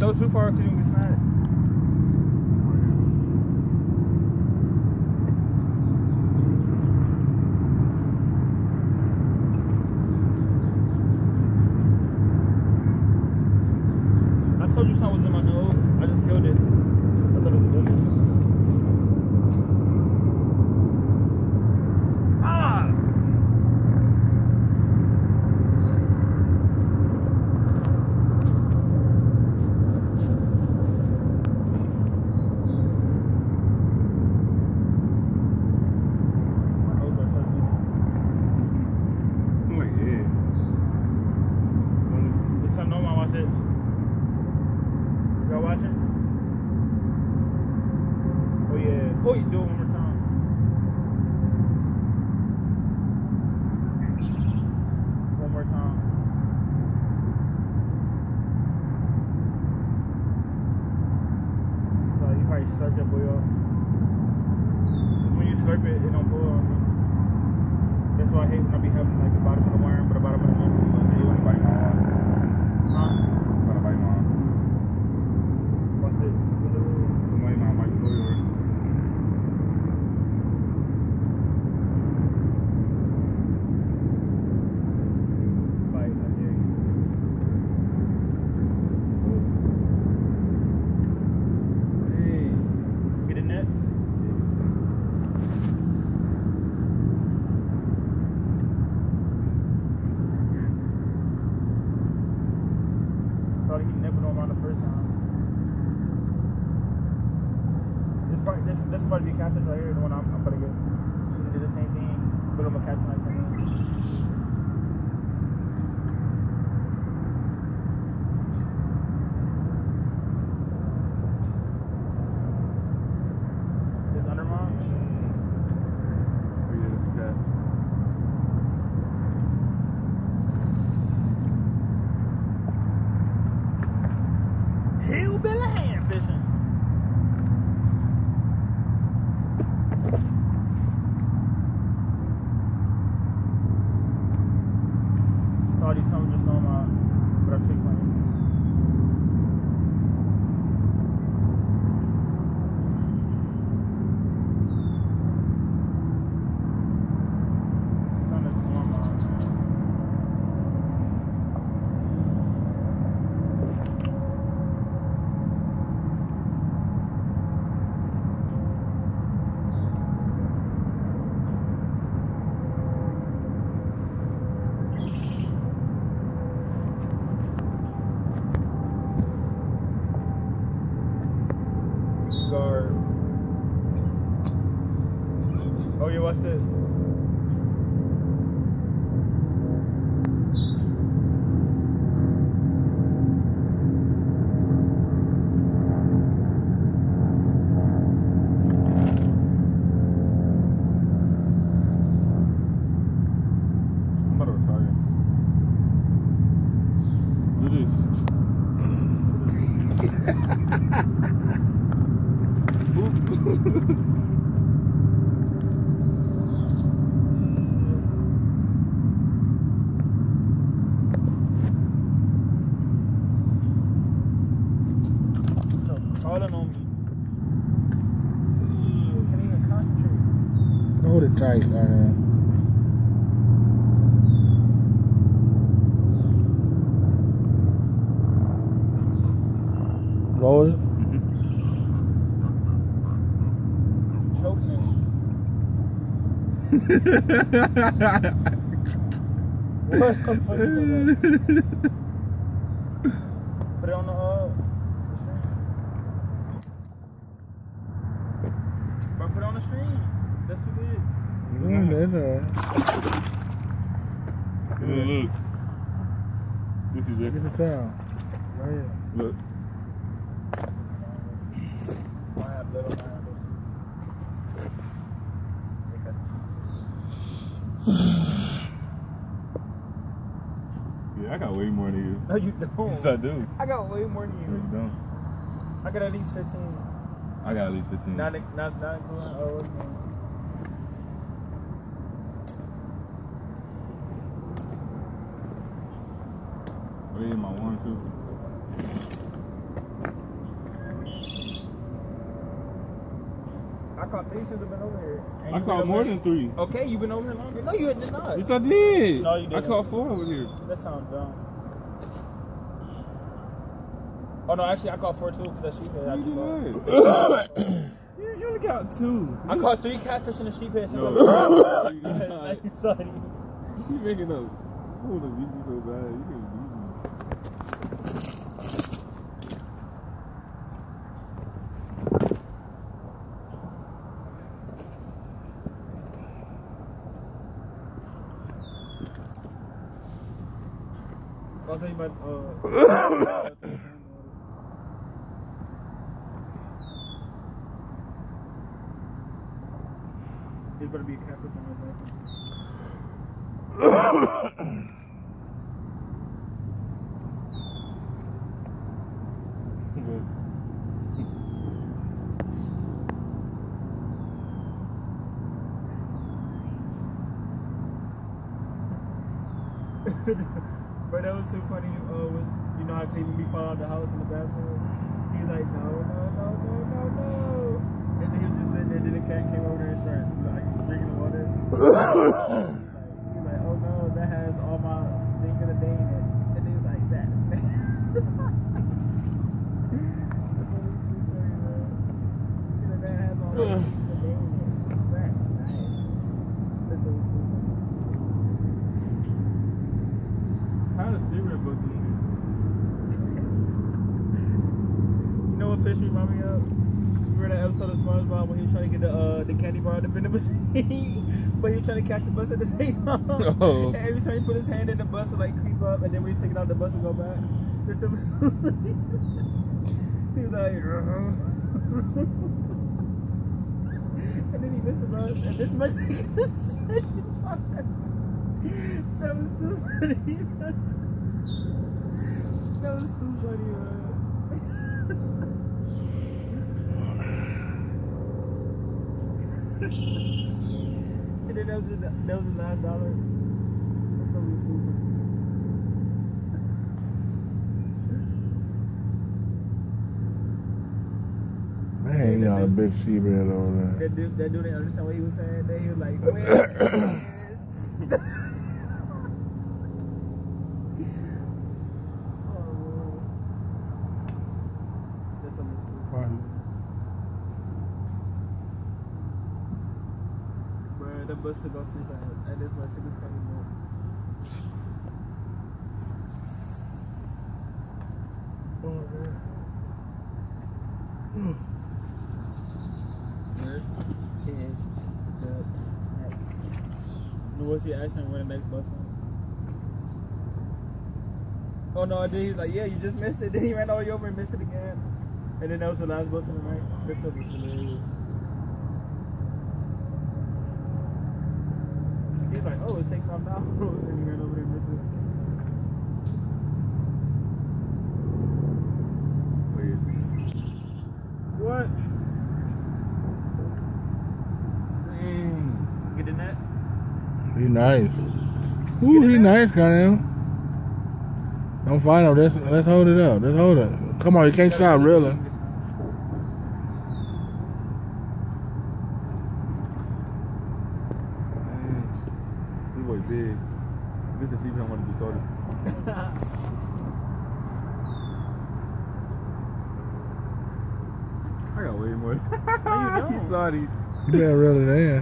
throw too far because you can get sniped. I told you something was in my nose. I just killed it. I thought it was a bullet. Ah! Oh, you do it one more time. One more time. So you probably slurp that boy off. When you slurp it, it don't pull on me. That's why I hate when I be having like the bottom of the worm, but the bottom of the worm. You want to bite my arm. Huh? You want to bite my arm. What's this? The money now might be yours. He nipping on the first time. This is probably the catfish right here, the one I'm gonna get. She did the same thing, put him a catch like that. This under mom? Oh yeah, this is that. Hillbilly hand fishing. Saw these some just on my, but I took my. Oh yeah, what's this? I'm about to retire. Do this. Calling on me. Can't even concentrate. Hold it tight, man. Roll it. Choke me. What's up for you? Put it on the put it on the stream. That's too big. That's alright. Look. This is it. Get the towel. Right here. Look. Yeah, I got way more than you. No, you don't. Yes, I do. I got way more than you. No, you don't. I got at least 15. I got at least 15. Not including O's. What is my one, too? caught 3 since I've been over here. And I you caught been more over than here? 3. Okay, you've been over here longer. No, you did not. Yes, I did. No, you I didn't. caught 4 over here. That sounds dumb. Oh no, actually I caught 4 too because that sheephead. You only got 2. I caught 3 catfish in the sheephead. No. Sorry. You keep making up. I want to beat you so bad. You can't beat me. I'll tell you about there's gonna be a catfish on my back. But that was so funny. You know how Cleveland be fall out the house in the bathroom? He's like, no. And then he was just sitting there, and then the cat came over there and started like drinking the water. He's like, oh no, that has all my stink of the day in it. And then he was like, that. That's what we see for you, man. He's like, that has all my stink of the day in it. That's nice. That's what we see. How does cigarette book in here? You know what fish remind me of? Remember that episode of SpongeBob when he was trying to get the candy bar out of the vending machine? But he was trying to catch the bus at the same time. Oh. And every time he put his hand in the bus, it like creep up, and then when he take it out, the bus would go back. This episode, he was like, and then he missed the bus, and this much. That was so funny. That was so funny, man. And then that was the $9. That's so stupid. Man, you got a big seabed over there. That dude didn't understand what he was saying. Then he was like, where is the bus to go too fast, and this one took us coming more. Oh man. Where is the next? What's he asking where the next bus went? Oh no, then he's like, yeah, you just missed it. Then he ran all the way over and missed it again. And then that was the last bus of the night. This was hilarious. He's like, oh, it's taking off now. And he ran over there and missed it. Weird. What? Dang. Get the net? He nice. Ooh, he nice, Connell. Don't find him. Let's hold it up. Let's hold it. Come on, you can't stop reeling. Big. This is even I want to be started. I got way more. He's sorry. You better reel it in.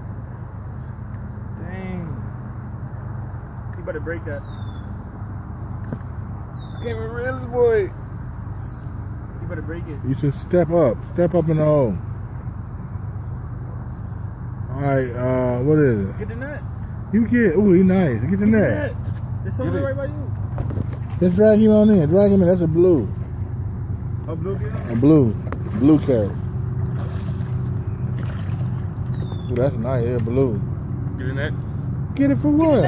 Dang. You better break that. I can't even reel this boy. You better break it. You should step up. Step up in the hole. Alright, what is it? Get the net. You get, ooh, he nice. Get the net. There's someone right by you. Let's drag him on in. Drag him in. That's a blue. A blue girl? A blue. Blue carrot. Ooh, that's nice. Yeah, blue. Get in that. Get it for what?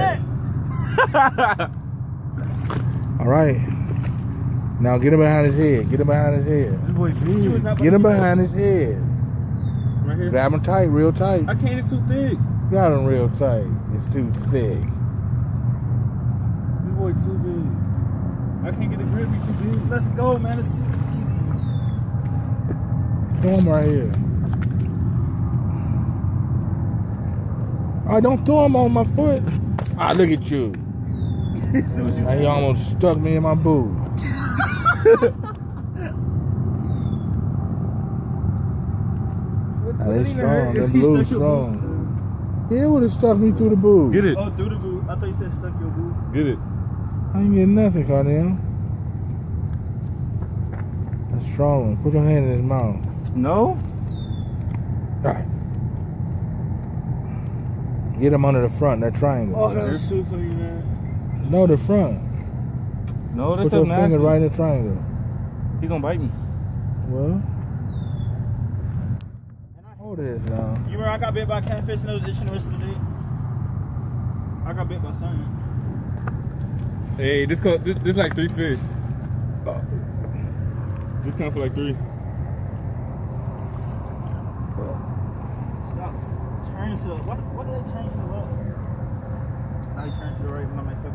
Alright. Now get him behind his head. Get him behind his head. This boy big. Get him behind his head. Right here. Grab him tight, real tight. I can't, it's too thick. Grab him real tight. It's too thick. This boy too big. I can't get the grip, he's too big. Let's go, man. It's super easy. Throw him right here. I don't throw them on my foot. Ah, look at you. Now you almost stuck me in my boob. They strong. Them blues strong. Yeah, it would have stuck me through the boob. Get it. Oh, through the boob. I thought you said stuck your boob. Get it. I ain't getting nothing, Carnell. That's strong one. Put your hand in his mouth. No? Ah. Get him under the front, that triangle. Oh, that was too funny, man. No, the front. No, that's Put your finger right in the triangle. He gonna bite me. Well, hold this now. You remember I got bit by a catfish and I was itching the rest of the day? I got bit by something. Hey, this like 3 fish. This count for like 3. Stop. Turn to the, what did they turn to the left? Now you turn to the right when I'm expecting